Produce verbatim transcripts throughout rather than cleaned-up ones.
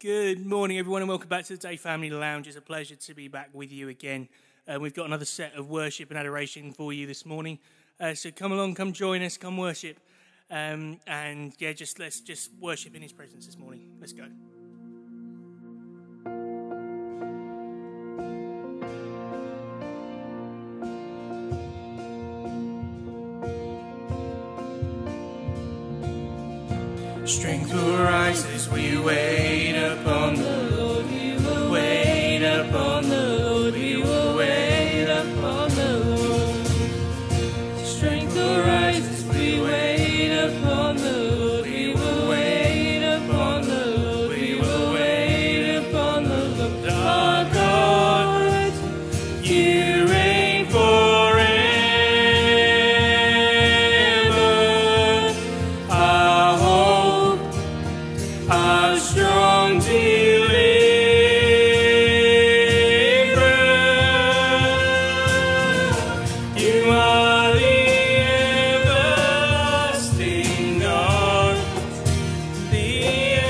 Good morning, everyone, and welcome back to the Day Family Lounge. It's a pleasure to be back with you again. Uh, we've got another set of worship and adoration for you this morning. Uh, so come along, come join us, come worship. Um, and yeah, just let's just worship in his presence this morning. Let's go. Strength will rise as we wait upon the Lord. We will wait upon the Lord. We will wait upon the Lord. Strength will rise as we wait upon the Lord. We will wait upon the Lord. We will wait upon the Lord. Our God, you reign forever. Our hope, our strong deliverer. You are the everlasting God, the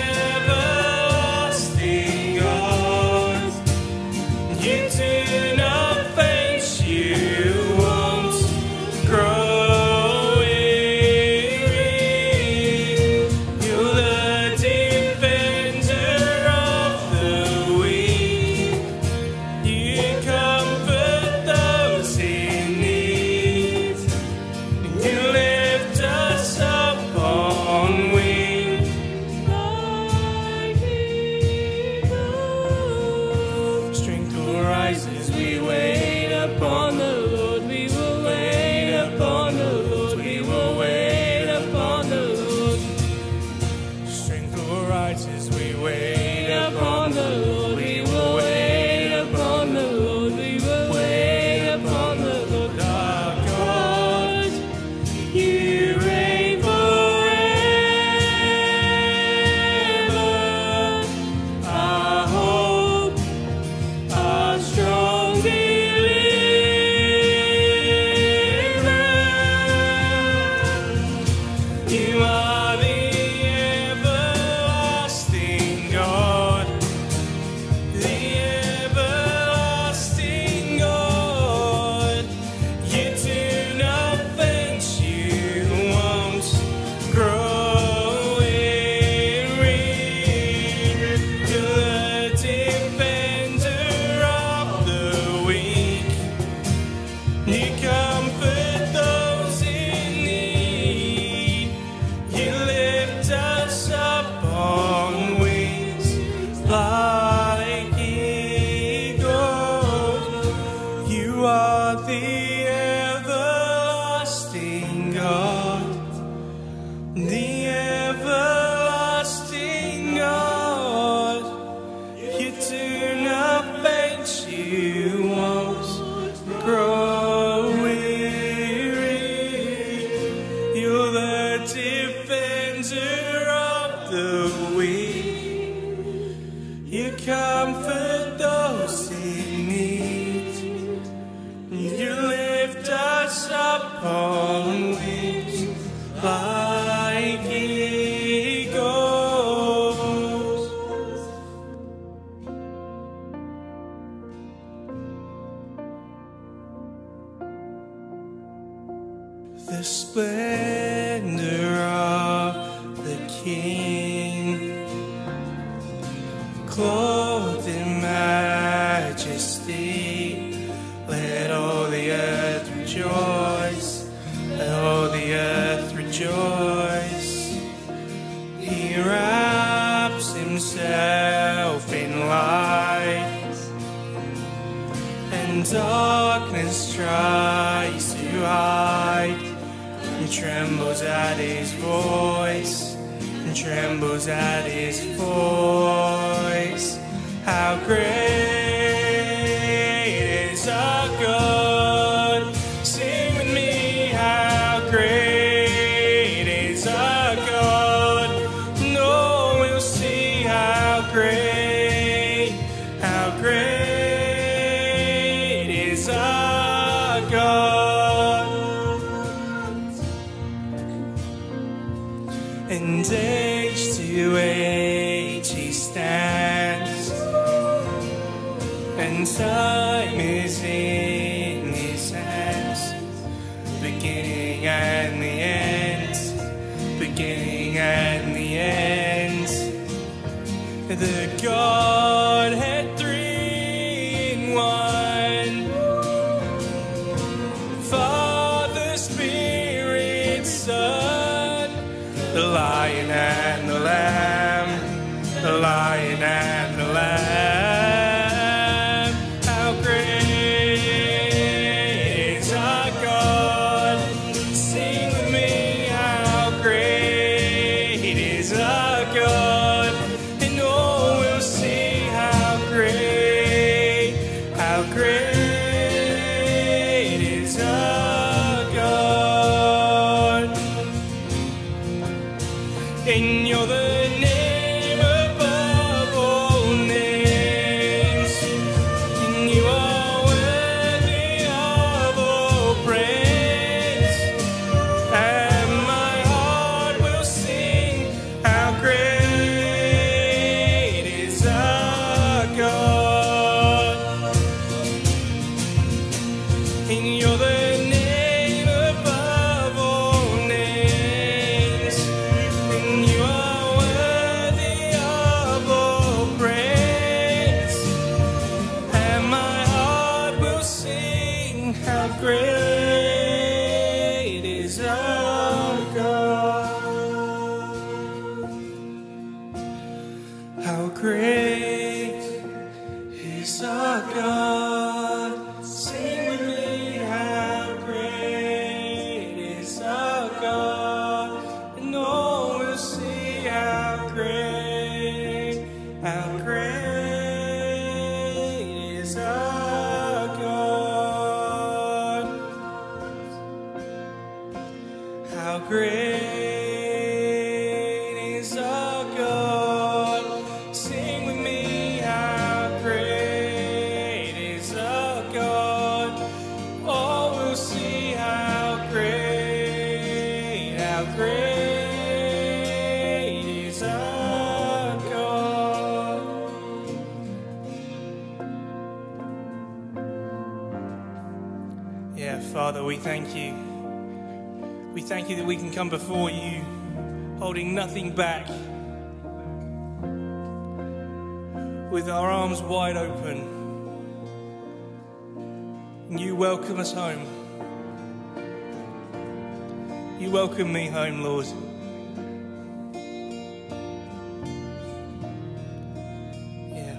everlasting God. You do not faint, you won't grow weary. You're the defender of the weak. You comfort those in need. You lift us up on wings like eagles. Strength will rise as we wait upon the Lord. We will wait upon the Lord. We will wait upon the Lord. Strength will rise as we wait upon the Lord. We will wait upon the Lord. We will wait upon the Lord. Our God, you reign forever. Our hope, our strong deliverer. You are the everlasting God, the everlasting God. You do not faint, you won't grow weary. You're the defender of the weak. You comfort those in need. You lift us up on wings like eagles. You are the everlasting God, the everlasting God. You do not faint, you won't grow weary. You're the defender of the weak. You comfort those in need. You lift us up on wings like eagles. The splendor of the King, clothed in majesty, let all the earth rejoice, let all the earth rejoice. He wraps himself in light, and darkness tries to hide, and trembles at his voice, and trembles at his voice. How great is our God? Sing with me, how great is our God? No, we'll see how great, how great is our God. And age to age he stands. And time is in His hands, beginning and the end, beginning and the end. The Godhead three in one, Father, Spirit, Son, the Lion and the Lamb, the Lion and the Lamb. How great is our God? Sing with me, how great is our God? And all will see how great, how great is our God. And you're the name above all names, and you are worthy of all praise. And my heart will sing, how great is our God. And you're the name above all names, and you are worthy of all praise. And my heart will sing, how great is our God. How great is our God? Sing with me, how great is our God? And all will see how great, how great is our God. How great is our God? Sing with me, how great is our God? All will see how great, how great is our God. Yeah, Father, we thank you. We thank you that we can come before you holding nothing back, with our arms wide open. And you welcome us home. You welcome me home, Lord. Yeah.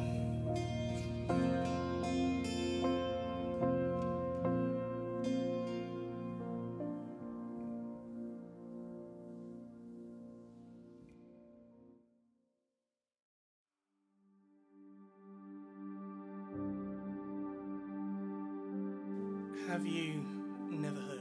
Have you never heard?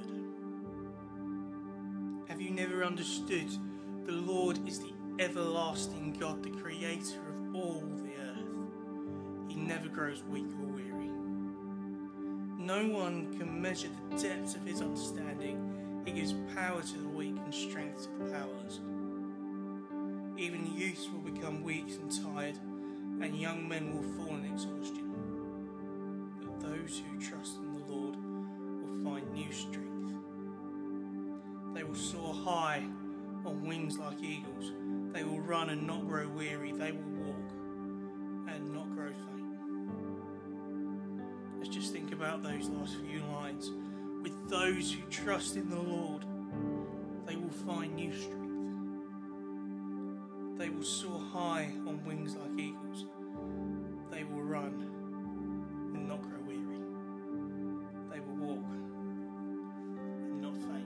Have you never understood the Lord is the everlasting God, the creator of all the earth? He never grows weak or weary. No one can measure the depths of his understanding. He gives power to the weak and strength to the powerless. Even youths will become weak and tired, and young men will fall in exhaustion. But those who trust in the Lord will find new strength. They will soar high on wings like eagles. They will run and not grow weary. They will walk and not grow faint. Let's just think about those last few lines. With those who trust in the Lord, they will find new strength. They will soar high on wings like eagles. They will run and not grow weary. They will walk and not faint.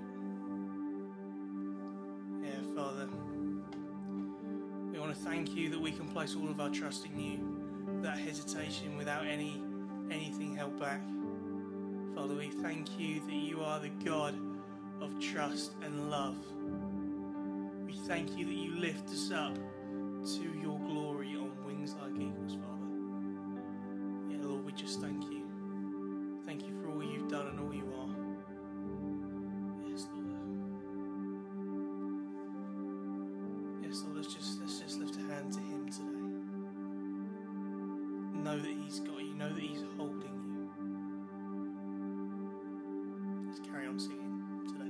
Yeah, Father, we want to thank you that we can place all of our trust in you without hesitation, without any anything held back. Father, we thank you that you are the God of trust and love. We thank you that you lift us up to your glory on wings like eagles, Father. Yeah, Lord, we just thank you. Thank you for all you've done and all you are. Yes, Lord. Yes, Lord, let's just, let's just lift a hand to him today. know that He's got you, know that He's holding you. Let's carry on singing today.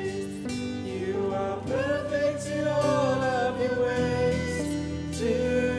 To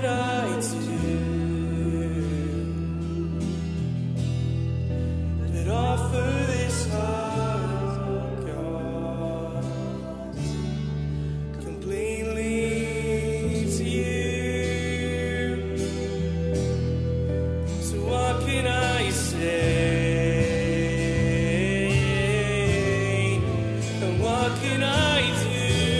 I do but offer this heart of God completely to you? So what can I say? And what can I do?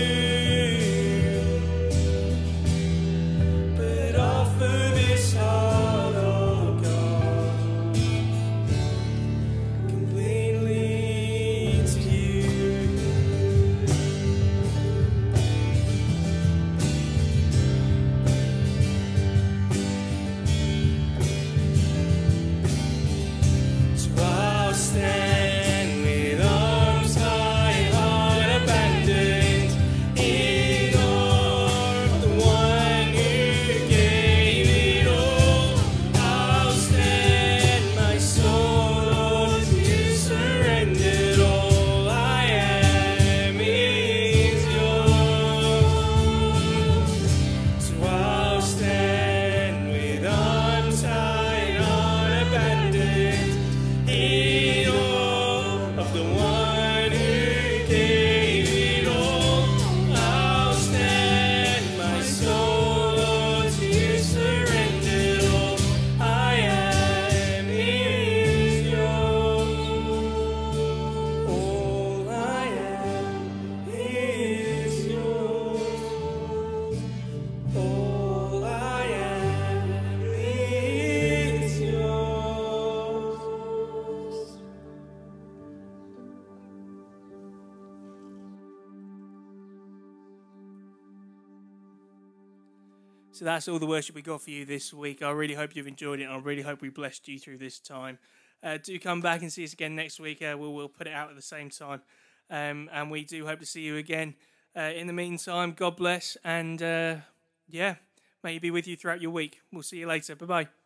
So that's all the worship we got for you this week. I really hope you've enjoyed it. I really hope we blessed you through this time. Uh, do come back and see us again next week. Uh, we'll, we'll put it out at the same time. Um, and we do hope to see you again. Uh, in the meantime, God bless. And uh, yeah, may He be with you throughout your week. We'll see you later. Bye-bye.